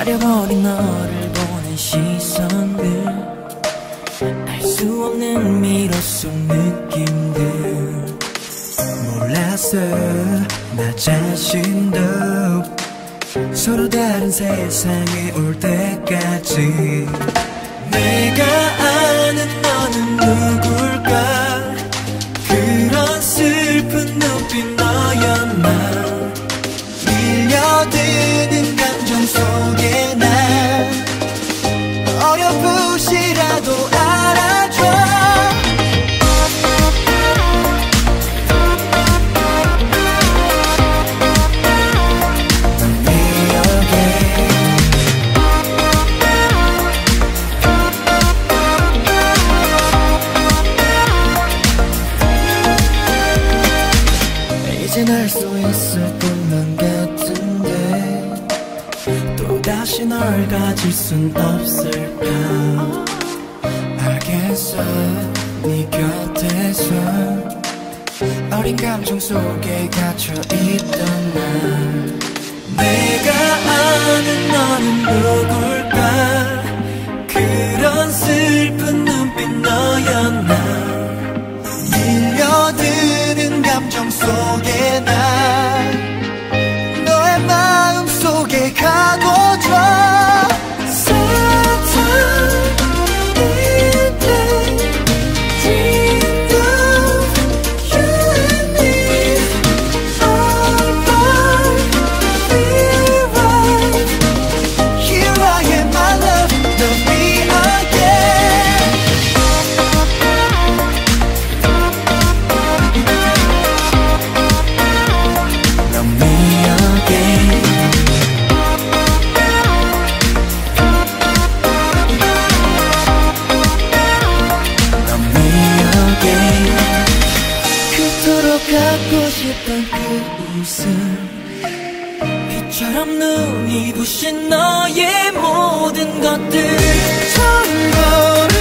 가려버린 너를 보는 시선들, 알 수 없는 미로 속 느낌들. 몰랐어 나 자신도 서로 다른 세상에 올 때까지. 내가 아는 너는 누굴까? 그런 슬픈 눈빛 너였나? 밀려드는 감정 속에 나 어렴풋이라도 알아줘. 이젠 알 수 있을 것만 같은데 또다시 널 가질 순 없을까? 알겠어 네 곁에서 어린 감정 속에 갇혀있던 날. 내가 아는 너는 누굴까? 그런 슬픈 눈빛 너였나? 밀려드는 감정 속에 나 너의 마음 속에 가둬줘. 갖고 싶던 그 웃음, 빛처럼 눈이 부신 너의 모든 것들 전부